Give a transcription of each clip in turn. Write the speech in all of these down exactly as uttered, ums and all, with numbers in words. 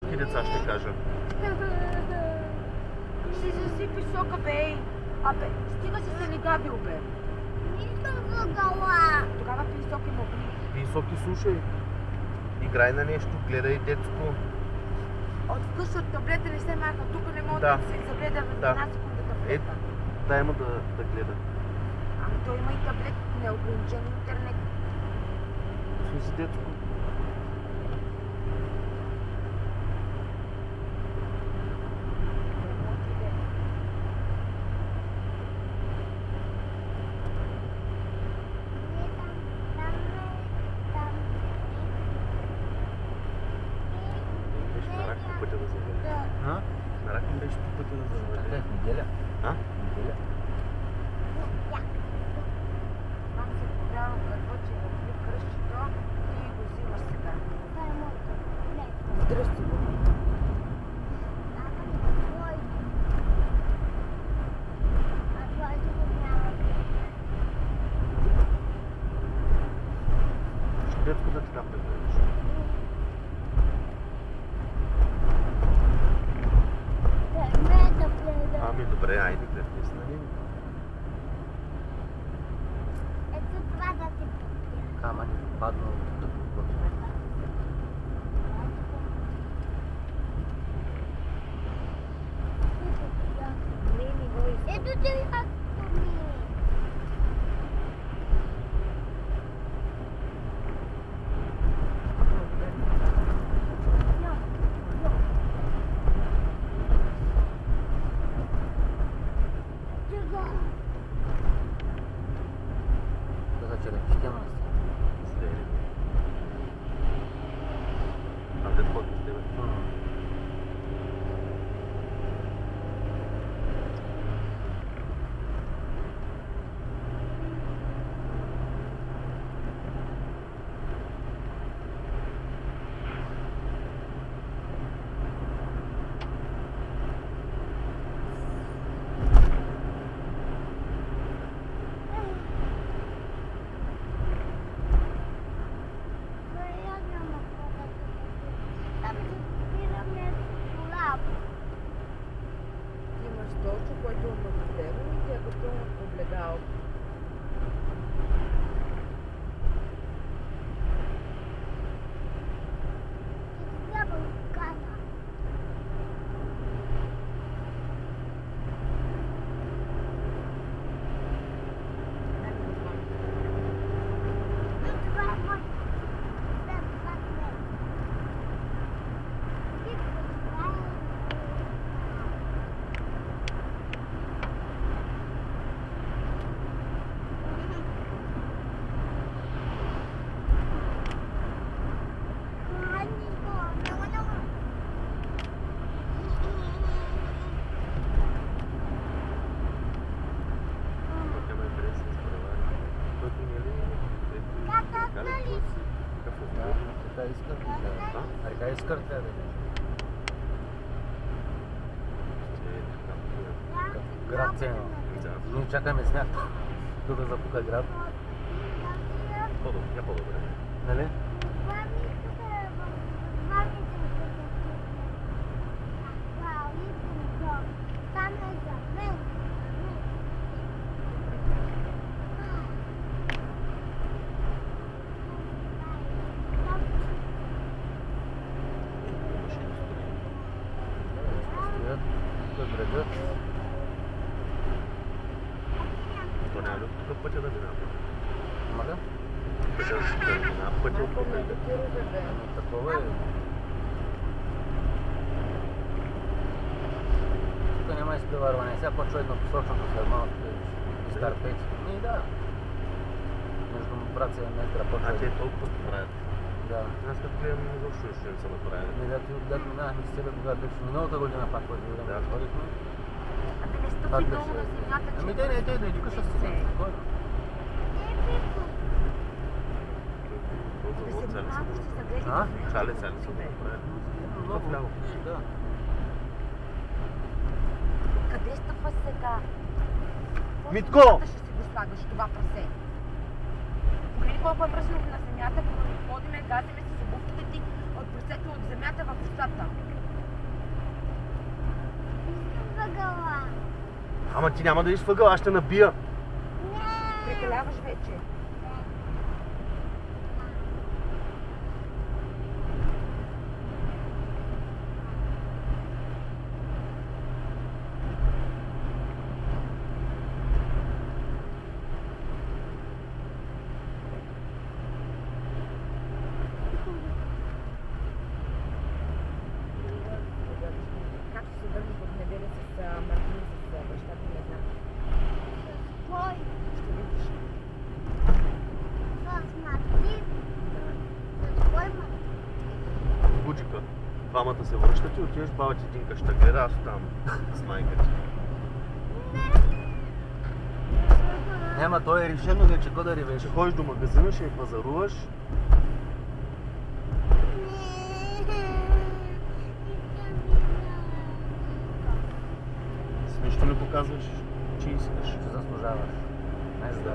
малки деца, ще кажа. Си засипи сока, бей. Абе, стига си се легавил, бе. Нисам въгъла. Тогава пи сок и могли. Пий сок и слушай. Играй на нещо, гледай детско. От вкъщи от таблета не се маха. Тук не мога Да. да се загледа в Да. една секунда таблета. Дай му да, да гледа. Ами той има и таблет, неограничен интернет. Слушай детско. Беше на рак по пътя да заведе. А? На рак беше по пътя да заведе. Е, в неделя. А? Неделя. Мам се поправя какво, че в кръщето ти го взимаш сега. Здрасти го. Ще детско да ти дам да гледаш. Ами добре, айде гледай с нали. Ето това да ти попия. Камък паднал да подготвя. Ето ти как ми. Да зачерем, ще няма А дед ходи с тебе. Имаш столче, който е магазерно и ти е като облегал. Така искат да е. Град цено. Ние чакаме сняг. Тук да запука град. По-добре, по-добре. Нали? Стоят до брега. То няма ли от тук пътя да минава? Мага? Пътя да минава, пътя от тук. Такова е. Тук няма изпреварване. Сега почва еднопосочното след малко. Стар пет. И да. Между братца и метра почва. А те толкова правят. Да. Аз като гледам изобщо ще не са направили. Не, да ти отдат минахме с тебе, когато беше миналата година пак по време. Да. Ходихме. Абе не Пак стъпи долу беше. на земята, че... Ами те не, те не, тук ще стигнат. Спокойно. Този завод цели са го направили. А? Чали цели са го направили. Много. Вляво. Да. Къде стъпваш сега? Митко! Ще си го слагаш това прасе. Погледни колко е мръсно на земята, като ходиме, газиме си с обувките ти от прасето от земята в устата. ъгъла. Ама ти няма да идеш в ъгъла, аз ще набия. Не. Прекаляваш вече. Как ще се върнеш в неделя с а, Мартин, с а, бащата, не знам. Кой? Ще видиш. С Мартин? С кой Мартин? Буджика. Двамата се връщат и отиваш, баба ти Динка ще гледа, аз оставам с майка ти. Няма, то е решено вече, кой да ревеш. Ще ходиш до магазина, ще я пазаруваш. С нищо не показваш, че искаш. Ще заслужаваш. Не за да.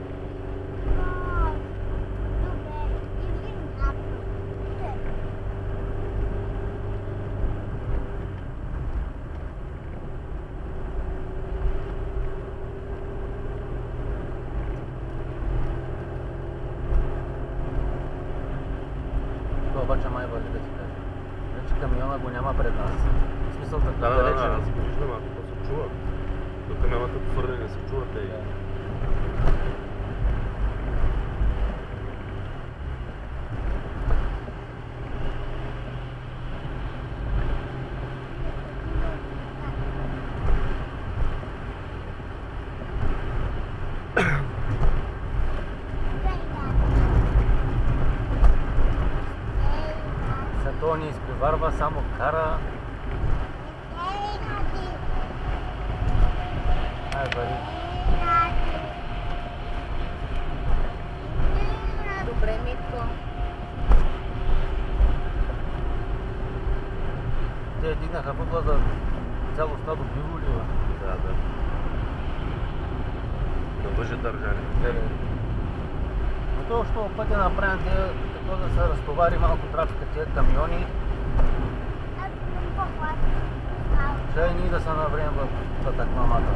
Това обаче май вали да ти кажа. Вече камиона го няма пред нас. В смисъл така Да, да, да, далече. да, аз го виждам, ако то се чува. До камионата твърде не се чува, те. Да. Се то ни изпреварва, само кара. Ай, вали. Добре, Митко. Те дигнаха въглада цяло стадо биволива. Да, да. Да бъже държане. Гледай. Но то, що пътя направим, те така да се разтовари малко трафика, тия камиони, ще и ние да се наврем в такмамата.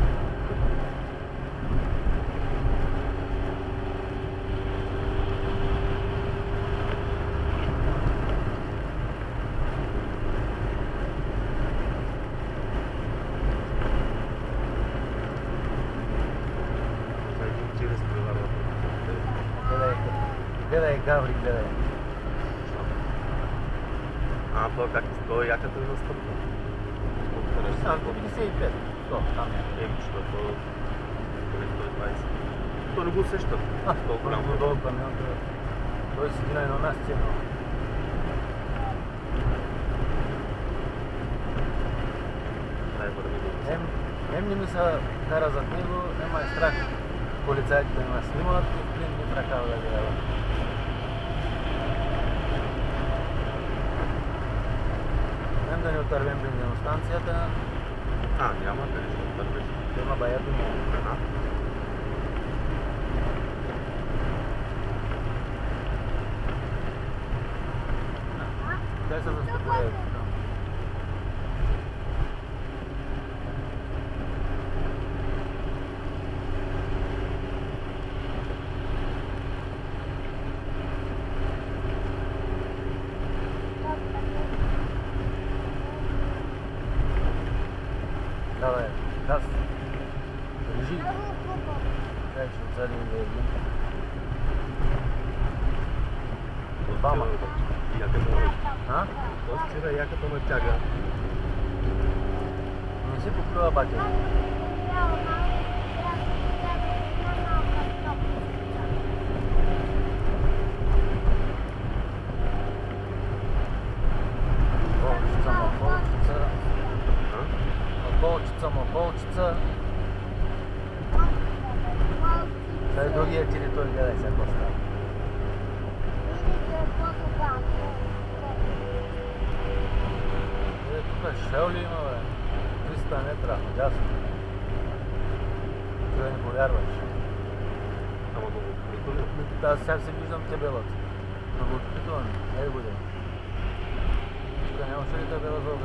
За един чирес преварва. Гледай, гледай, Гаври, гледай. А, то как то яката е настъпва. Сам деветдесет и пет. То, там е. Еми, що то... сто и двайсет. То не го усеща. А, Толкова голям голямо. долу камион, той седи на едно място ценно. Дай върви до Ем, ем не ми се кара зад него, ема е страх полицайите да ме снимат и в плин ми тракава да гледа. Ем да не отървем бензиностанцията, А, няма къде ще отървеш. има бая дума. Ага. Те се застъпват. Давай, газ. Лежи. Дай, че отзади да е един. Двама. Яката ме... А? То спира, яката ме тяга. Не си покрива батерия. Болчица, ма болчица. А? Болчица, ма болчица. Дай другия тири, той гледай сега какво става. Е, тук шел ли има, бе? триста метра, ясно. Ти да не повярваш. Ама много открито ли? Аз сега се виждам табелата. Много открито, не е година. Тук нямаше ли табела за